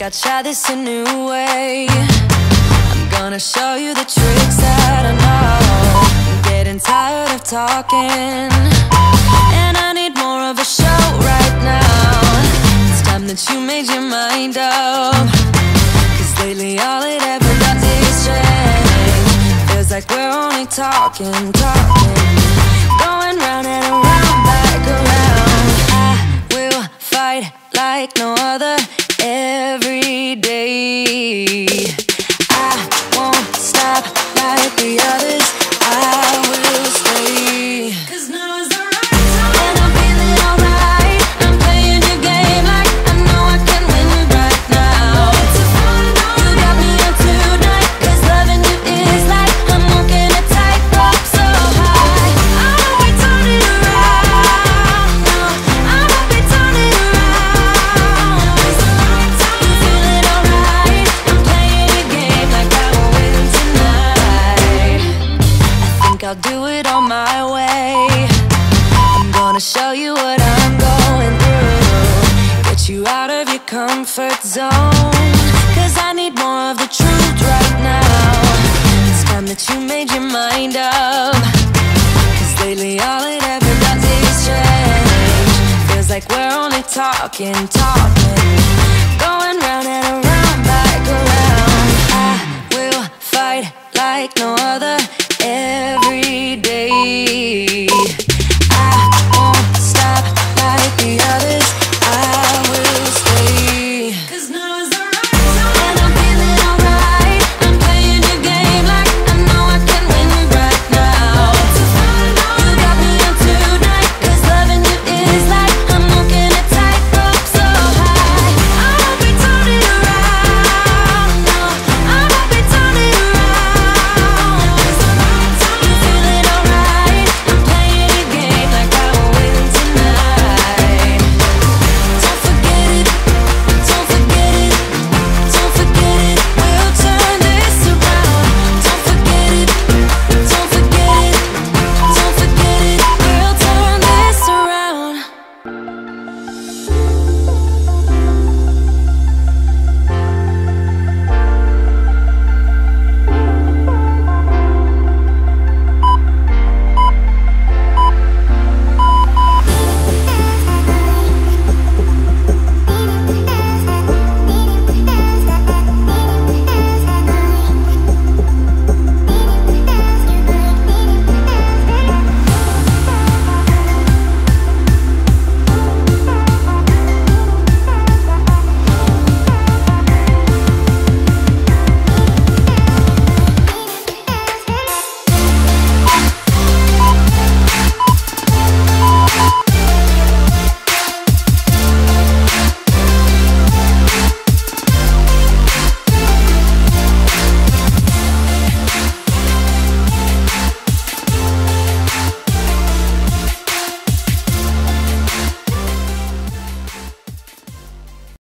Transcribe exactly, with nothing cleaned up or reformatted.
I'll try this a new way. I'm gonna show you the tricks that I know. I'm getting tired of talking, and I need more of a show right now. It's time that you made your mind up, cause lately all it ever does is change. Feels like we're only talking, talking, going round and around, back around. I will fight like no other every day. I won't stop like the others. I will stay, cause now is the right time, and I'm feeling alright. I'm playing your game like I know I can win right now. You got me up tonight, cause loving you is like I'm walking a tightrope so high. I won't be turning around, no, I won't be turning around. It's the right time. You feeling alright? I'm playing your game like I will win tonight. I think I'll do it on my way. I'm gonna show you what I'm going through, get you out of your comfort zone, cause I need more of the truth right now. It's time that you made your mind up, cause lately all it ever does is change. Feels like we're only talking, talking,